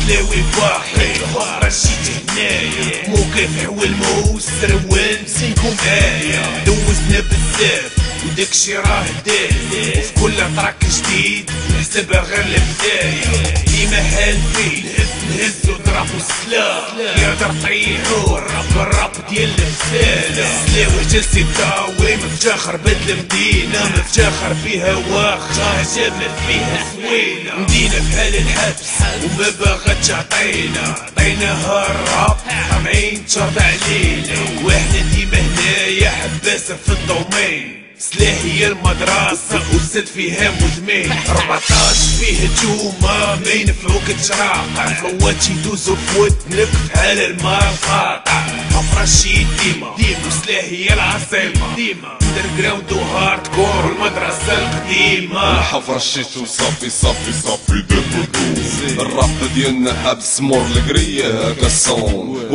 سلاوي باقي الحفرة شيت هنايا مكافح والموس سروان سينكم آية دوزنا بزاف وداكشي راه داز وفي كل طراك جديد نحسبها غير البداية ديما حال فيه نهز وضرب السلاح يقدر طيحو الراب ديال الرسالة سلاوي جلسي طاوي مفتخر بدل مدينة مفتخر فيها واخا جبل فيها زوينة مدينة بحال الحبس وما باغا تعطينا عطيناها الراب طامعين تشرط علينا واحنا ديما هنايا حباسة في الدومين سلاح هي المدرسة أستاذ فيها مدمن 14 فيه هجومة ما ينفعوك تراقع فوات يدوزو في ودنك بحال المقاطع حفرة شي ديما وسلاح هي العاصمة ديما اندرجراوند وهارد كور والمدرسة القديمة الحفرة شيتو صافي صافي صافي دبدو الراب ديالنا حبس مور القرية هكا الصون